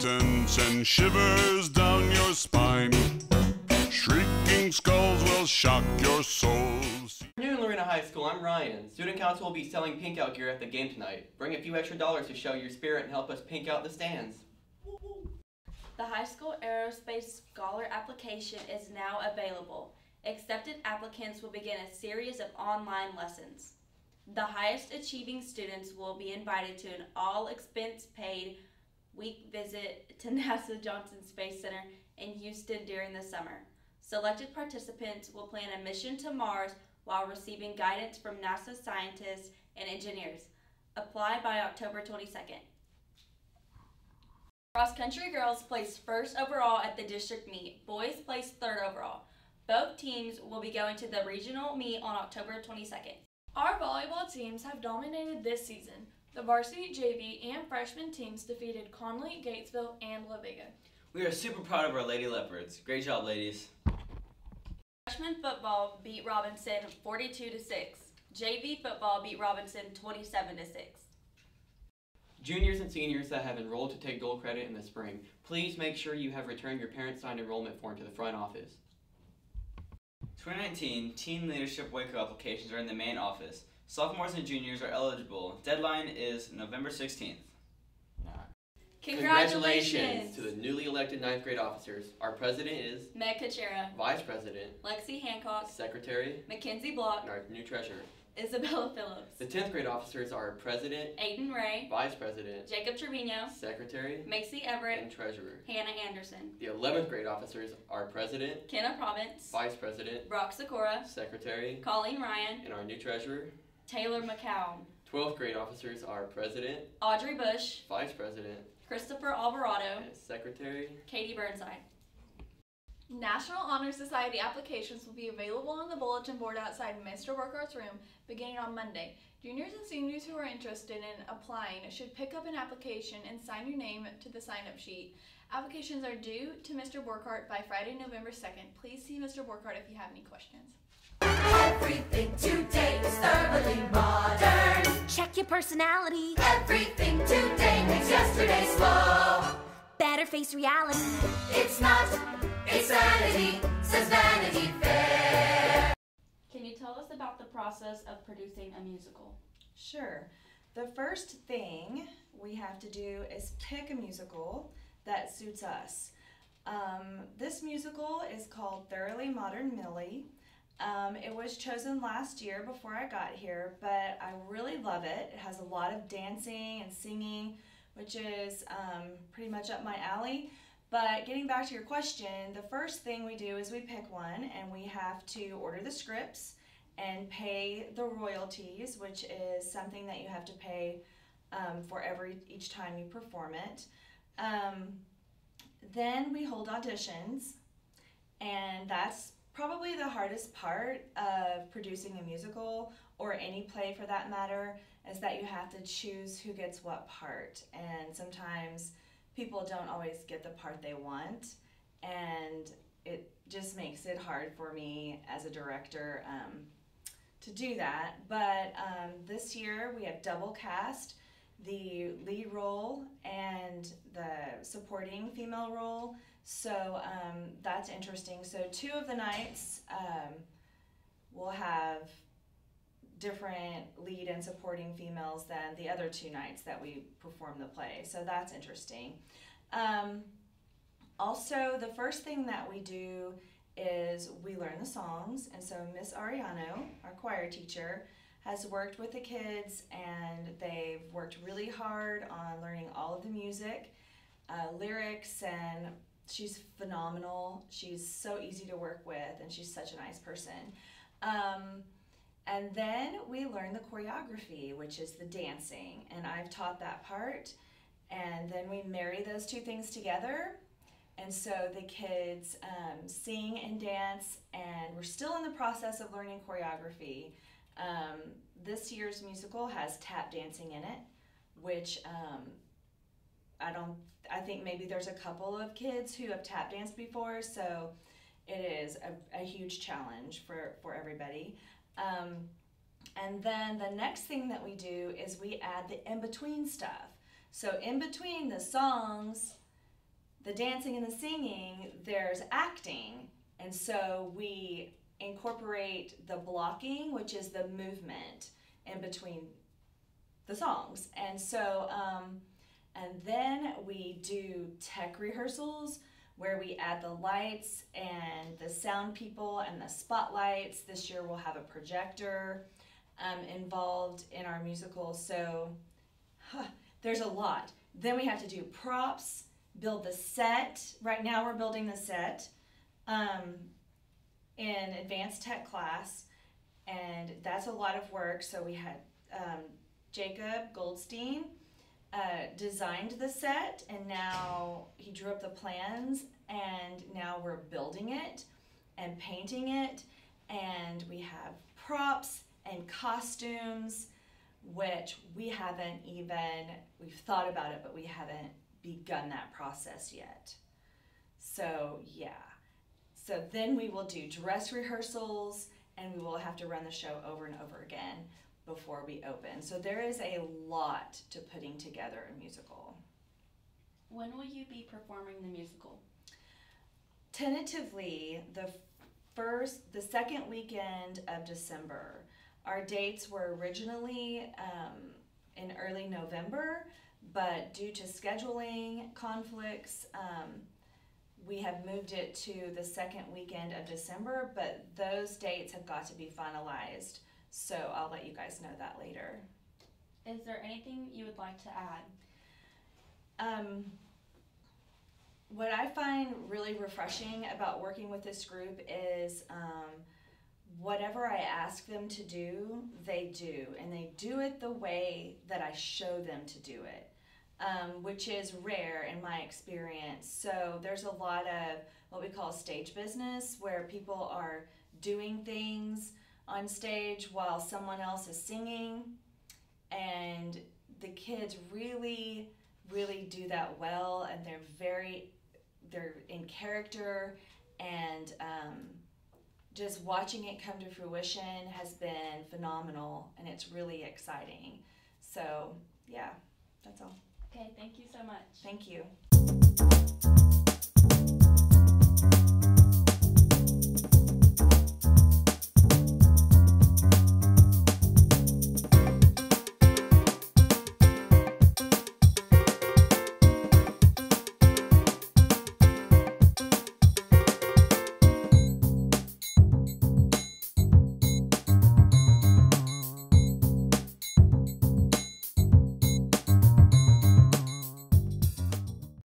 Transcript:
and send shivers down your spine. Shrieking skulls will shock your souls. New in Lorena High School, I'm Ryan. Student Council will be selling pink out gear at the game tonight. Bring a few extra dollars to show your spirit and help us pink out the stands. The high school aerospace scholar application is now available. Accepted applicants will begin a series of online lessons. The highest achieving students will be invited to an all-expense-paid week visit to NASA Johnson Space Center in Houston during the summer. Selected participants will plan a mission to Mars while receiving guidance from NASA scientists and engineers. Apply by October 22nd. Cross country girls placed first overall at the district meet. Boys placed third overall. Both teams will be going to the regional meet on October 22nd. Our volleyball teams have dominated this season. The varsity, JV, and freshman teams defeated Conley, Gatesville, and La Vega. We are super proud of our Lady Leopards. Great job, ladies. Freshman football beat Robinson 42-6. JV football beat Robinson 27-6. Juniors and seniors that have enrolled to take dual credit in the spring, please make sure you have returned your parents' signed enrollment form to the front office. 2019 Teen Leadership Waco applications are in the main office. Sophomores and juniors are eligible. Deadline is November 16th. Congratulations to the newly elected 9th grade officers. Our president is Meg Kachera, Vice President, Lexi Hancock, Secretary, Mackenzie Block, and our new treasurer. Isabella Phillips, The 10th grade officers are President, Aiden Ray, Vice President, Jacob Trevino, Secretary, Macy Everett, and Treasurer. Hannah Anderson, The 11th grade officers are President, Kenna Province, Vice President, Brock Sikora, Secretary, Colleen Ryan, and our new treasurer. Taylor McCown, 12th grade officers are President, Audrey Bush, Vice President, Christopher Alvarado, and Secretary. Katie Burnside. National Honor Society applications will be available on the bulletin board outside Mr. Workhart's room beginning on Monday. Juniors and seniors who are interested in applying should pick up an application and sign your name to the sign-up sheet. Applications are due to Mr. Workhart by Friday, November 2nd. Please see Mr. Workhart if you have any questions. Everything today is thoroughly modern. Check your personality. Everything today makes yesterday slow. Better face reality. It's not insanity, says Vanity Fair. Can you tell us about the process of producing a musical? Sure. The first thing we have to do is pick a musical that suits us. This musical is called Thoroughly Modern Millie. It was chosen last year before I got here, but I really love it. It has a lot of dancing and singing, which is pretty much up my alley. But getting back to your question, the first thing we do is we pick one and we have to order the scripts and pay the royalties, which is something that you have to pay for each time you perform it. Then we hold auditions, and that's probably the hardest part of producing a musical, or any play for that matter, is that you have to choose who gets what part. And sometimes people don't always get the part they want, and it just makes it hard for me as a director to do that. But this year we have double cast, the lead role and the supporting female role. So that's interesting. So 2 of the nights will have different lead and supporting females than the other 2 nights that we perform the play. So that's interesting. Also, the first thing that we do is we learn the songs. And so Miss Ariano, our choir teacher, has worked with the kids, and they've worked really hard on learning all of the music, lyrics, and she's phenomenal. She's so easy to work with, and she's such a nice person. And then we learn the choreography, which is the dancing, and I've taught that part. And then we marry those 2 things together, and so the kids sing and dance, and we're still in the process of learning choreography. This year's musical has tap dancing in it, which I think maybe there's a couple of kids who have tap danced before, so it is a huge challenge for everybody. And then the next thing that we do is we add the in-between stuff. So in between the songs the dancing and the singing, there's acting. And so we incorporate the blocking, which is the movement in between the songs. And so, and then we do tech rehearsals where we add the lights and the sound people and the spotlights. This year we'll have a projector involved in our musical. So there's a lot. Then we have to do props, build the set. Right now we're building the set in advanced tech class, and that's a lot of work. So we had Jacob Goldstein designed the set, and now he drew up the plans, and now we're building it and painting it, and we have props and costumes, which we've thought about it, but we haven't begun that process yet. So yeah, so then we will do dress rehearsals, and we will have to run the show over and over again before we open. So there is a lot to putting together a musical. When will you be performing the musical? Tentatively, the second weekend of December. Our dates were originally in early November, but due to scheduling conflicts, we have moved it to the second weekend of December, but those dates have got to be finalized. So I'll let you guys know that later. Is there anything you would like to add? What I find really refreshing about working with this group is whatever I ask them to do, they do. And they do it the way that I show them to do it, which is rare in my experience. So there's a lot of what we call stage business, where people are doing things on stage while someone else is singing, and the kids really do that well, and they're in character, and just watching it come to fruition has been phenomenal, and it's really exciting. So yeah, that's all. Okay, thank you so much. Thank you.